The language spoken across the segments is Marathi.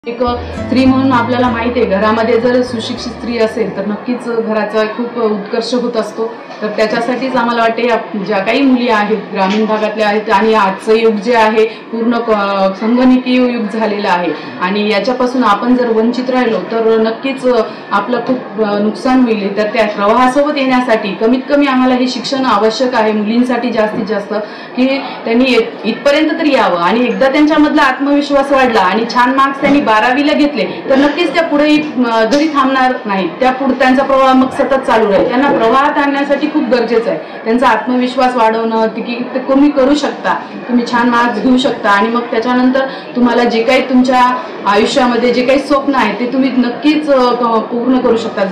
एक स्त्री म्हणून आपल्याला माहिती आहे, घरामध्ये जर सुशिक्षित स्त्री असेल तर नक्कीच घराचा खूप उत्कर्ष होत असतो. तर त्याच्यासाठीच आम्हाला वाटते ज्या काही मुली आहेत ग्रामीण भागातल्या आहेत आणि आजचं युग जे आहे पूर्ण संगणकीय युग झालेलं आहे आणि याच्यापासून आपण जर वंचित राहिलो तर नक्कीच आपलं खूप नुकसान होईल. तर त्या प्रवाहासोबत येण्यासाठी कमीत कमी आम्हाला हे शिक्षण आवश्यक आहे मुलींसाठी जास्तीत जास्त, की त्यांनी इथपर्यंत तरी यावं आणि एकदा त्यांच्यामधला आत्मविश्वास वाढला आणि छान मार्क्स त्यांनी 12वीला घेतले तर नक्कीच त्या पुढे घरी थांबणार नाहीत. त्या पुढे त्यांचा प्रवाह मग सतत चालू राहील. त्यांना प्रवाहात आणण्यासाठी खूप गरजेचं आहे त्यांचा आत्मविश्वास वाढवणं, की तुम्ही करू शकता, तुम्ही छान मार्क्स घेऊ शकता आणि मग त्याच्यानंतर तुम्हाला जे काही तुमच्या आयुष्यामध्ये जे काही स्वप्न आहे ते तुम्ही नक्कीच पूर्ण करू शकता.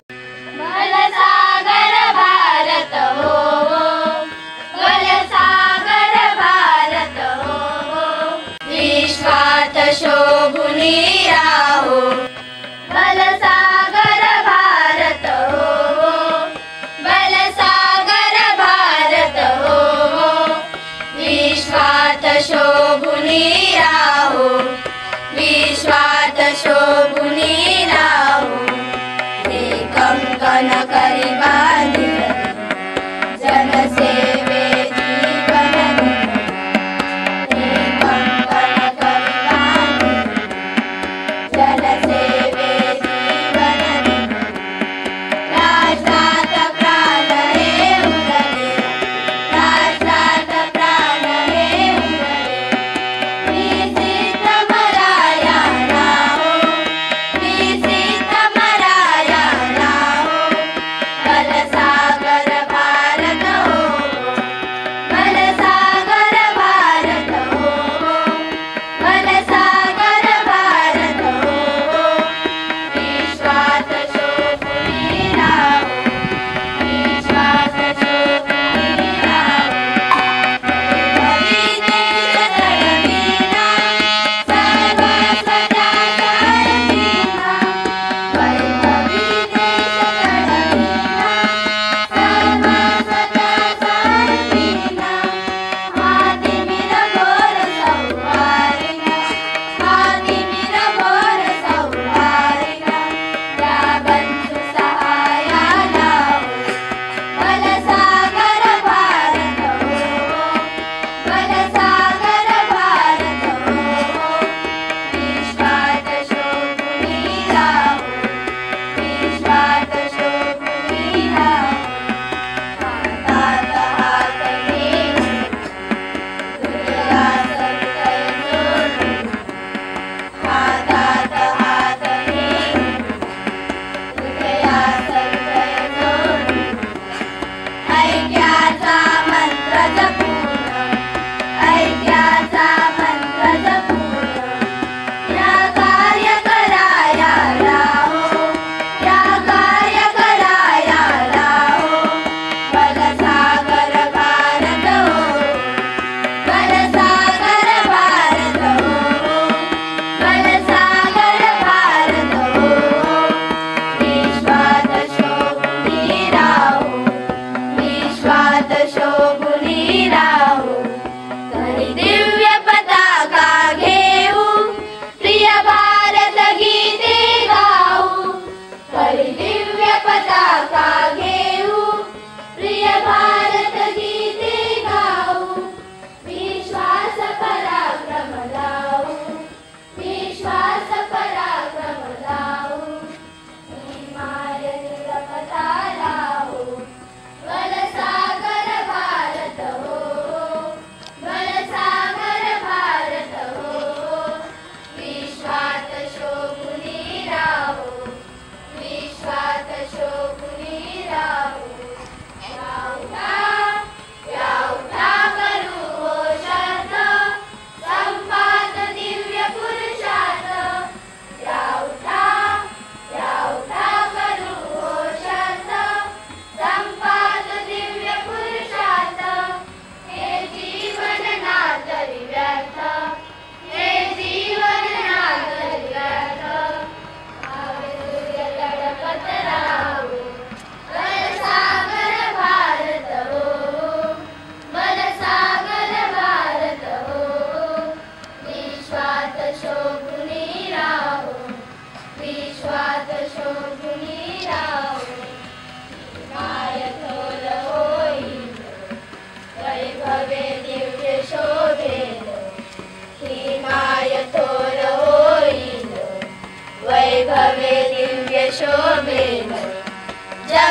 शोभुनी राहो बलसागर भारत हो, बलसागर भारत हो, विश्वात शोभुनी राहो, विश्वात शोभुनी राहो. हे कंकण करी बांधी जनसेवे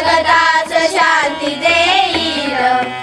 जगतास शांती देईल